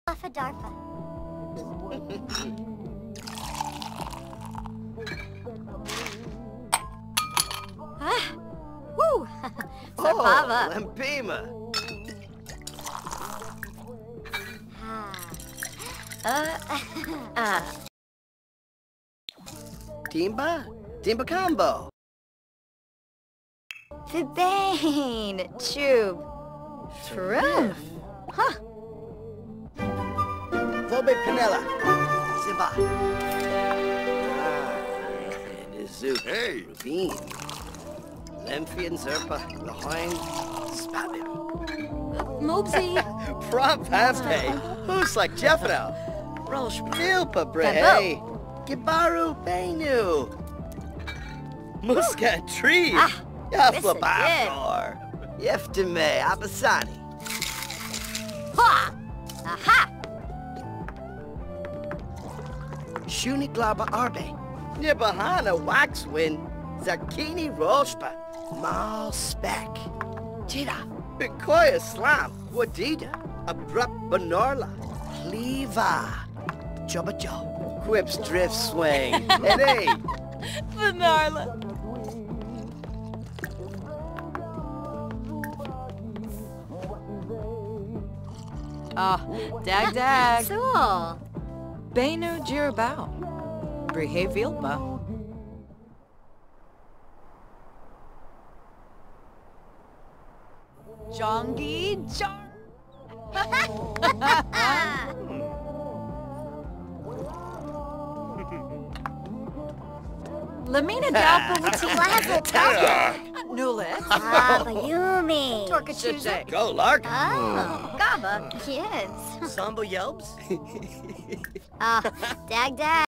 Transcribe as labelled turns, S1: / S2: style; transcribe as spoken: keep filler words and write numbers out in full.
S1: Alpha Darpa. Ah, woo! Sarpava.
S2: Oh, Lampima.
S1: Uh, uh.
S2: Timba? Timba combo.
S1: Fibane. Tube. True. Huh.
S2: Phobe Panella. Ziba. Ah, and Izu.
S3: Hey.
S2: Rubin. Lemphian Zerpa. Lahoin. Spabim.
S1: Moobsy.
S2: Prop Pape. Who's like Jeffro? Rosh Milpa Brehe. Gibaru Benu. Muska Tree.
S1: Ah,
S2: Yafla
S1: listen,
S2: Bafor. Yeftime Abasani.
S1: Ha! Aha!
S2: Shuniglaba Arbe. Nibahana Waxwin. Zakini Roshpa. Mal Spec. Tira. Bikoya Slam. Wadida. Abrupt Banorla. Cleva. Jubba Joe. Quips Drift Swing. And hey.
S4: Vanarla. Ah, dag dag.
S1: Soul.
S4: Benu Jirabao. Brihe Vilba. Jongi Jar. Lamina Dalpa Wati.
S1: Plaza Tata.
S4: Nulit.
S1: Ah, Bayumi.
S4: Torkachuze.
S2: Go, Lark.
S1: Oh, Gaba. Kids.
S2: Sambo Yelps.
S1: Ah, dag dag.